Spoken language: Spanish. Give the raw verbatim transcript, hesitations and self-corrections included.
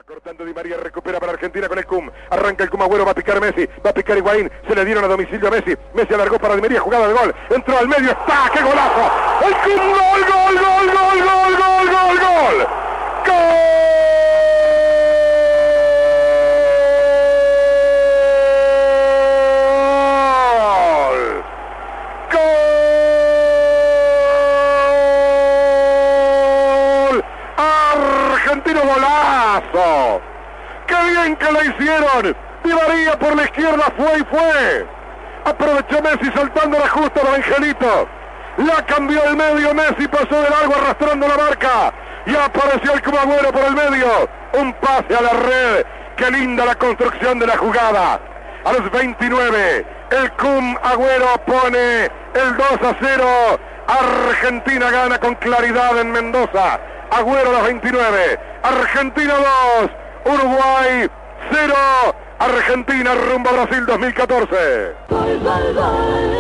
Cortando Di María, recupera para Argentina con el Cum. Arranca el Cum Agüero, va a picar Messi, va a picar Higuaín. Se le dieron a domicilio a Messi. Messi alargó para Di María, jugada de gol. Entró al medio, está, ¡qué golazo! El Cum, gol, gol, gol, gol, gol, gol, gol, gol. ¡Gol! Argentino, golazo. ¡Qué bien que la hicieron! Di María por la izquierda fue y fue. Aprovechó Messi saltando justo a Angelito. La cambió el medio, Messi pasó de largo arrastrando la marca. Y apareció el Cum Agüero por el medio. Un pase a la red. ¡Qué linda la construcción de la jugada! A los veintinueve, el Cum Agüero pone el dos a cero. Argentina gana con claridad en Mendoza. Agüero a los veintinueve. Argentina dos, Uruguay cero. Argentina rumbo a Brasil dos mil catorce. Gol, gol, gol.